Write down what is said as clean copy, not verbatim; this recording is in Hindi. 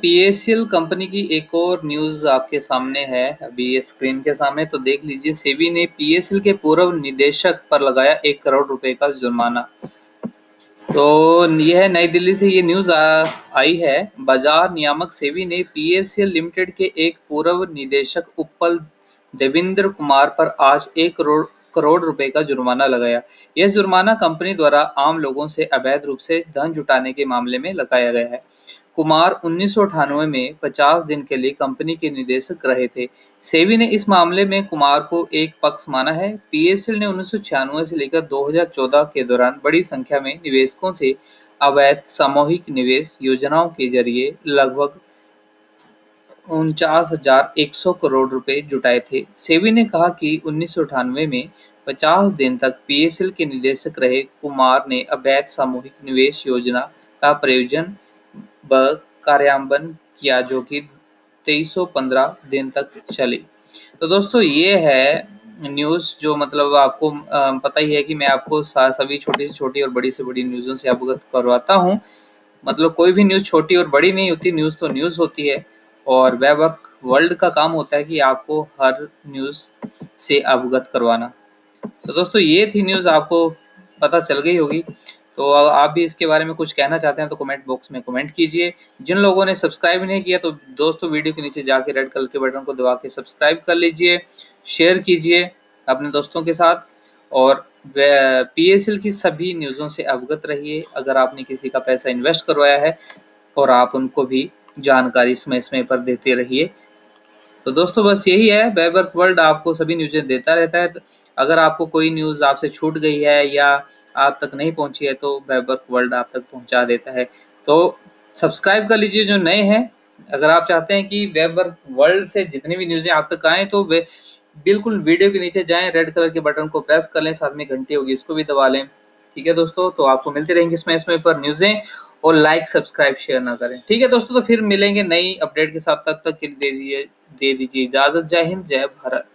पीएसएल कंपनी की एक और न्यूज़ आपके सामने है, अभी ये स्क्रीन के सामने तो देख लीजिए। सेबी ने पीएसएल के पूर्व निदेशक पर लगाया 1 करोड़ रुपए का जुर्माना। तो यह नई दिल्ली से ये न्यूज़ आई है। बाजार नियामक सेबी ने पीएसएल लिमिटेड के एक पूर्व निदेशक उत्पल देवेंद्र कुमार पर आज 1 करोड़ रुपए का जुर्माना लगाया। यह जुर्माना कंपनी द्वारा आम लोगों से अवैध रूप से धन जुटाने के मामले में लगाया गया है। कुमार 1998 में 50 दिन के लिए कंपनी के निदेशक रहे थे। सेबी ने इस मामले में कुमार को एक पक्ष माना है। पीएसएल ने 1996 से लेकर 2014 के दौरान बड़ी संख्या में निवेशकों से अवैध सामूहिक निवेश योजनाओं के जरिए लगभग 49,100 करोड़ रुपए जुटाए थे। सेबी ने कहा कि 1998 में 50 दिन तक पीएसएल के निदेशक रहे कुमार ने अवैध सामूहिक निवेश योजना का प्रयोजन व कार्यान्वयन किया, जो कि 2315 दिन तक चली। तो दोस्तों ये है न्यूज़, जो मतलब आपको पता ही है कि मैं आपको सभी छोटी से छोटी और बड़ी से बड़ी न्यूज़ों से अवगत करवाता हूँ। मतलब कोई भी न्यूज़ छोटी और बड़ी नहीं होती, न्यूज़ तो न्यूज़ होती है। और वेब वर्ल्ड का काम होता है कि आपको हर न्यूज़ से अवगत करवाना। तो दोस्तों ये थी न्यूज़, आपको पता चल गई होगी। तो आप भी इसके बारे में कुछ कहना चाहते हैं तो कमेंट बॉक्स में कमेंट कीजिए। जिन लोगों ने सब्सक्राइब नहीं किया तो दोस्तों वीडियो के नीचे जाके रेड कलर के बटन को दबा के सब्सक्राइब कर लीजिए, शेयर कीजिए अपने दोस्तों के साथ और पीएसएल की सभी न्यूज़ों से अवगत रहिए। अगर आपने किसी का पैसा इन्वेस्ट करवाया है और आप उनको भी जानकारी समय पर देते रहिए। तो दोस्तों बस यही है, वेबवर्क वर्ल्ड आपको सभी न्यूज़ें देता रहता है। अगर आपको कोई न्यूज़ आपसे छूट गई है या आप तक नहीं पहुंची है तो वेबवर्क वर्ल्ड आप तक पहुंचा देता है। तो सब्सक्राइब कर लीजिए जो नए हैं। अगर आप चाहते हैं कि वेबवर्क वर्ल्ड से जितनी भी न्यूज़ें आप तक आएँ तो वे बिल्कुल वीडियो के नीचे जाएं, रेड कलर के बटन को प्रेस कर लें, साथ में घंटी होगी इसको भी दबा लें। ठीक है दोस्तों, तो आपको मिलती रहेंगी समय पर न्यूज़ें। और लाइक सब्सक्राइब शेयर ना करें। ठीक है दोस्तों, तो फिर मिलेंगे नई अपडेट के साथ, तब तक के लिए दे दीजिए इजाजत। जय हिंद, जय भारत।